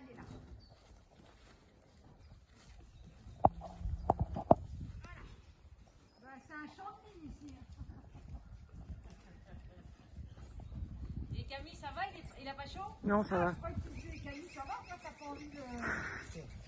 elle est là. Voilà. Ben, c'est un champignon ici. Et Camille, ça va? Il a pas chaud? Non, ça va. Je crois que tu fais Camille, ça va? Toi, t'as pas envie de...